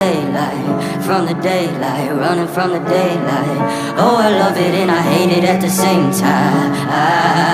from the daylight, running from the daylight. Oh, I love it and I hate it at the same time.